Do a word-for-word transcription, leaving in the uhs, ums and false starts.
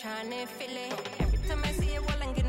trying to feel it. Every time I see it, well, I'm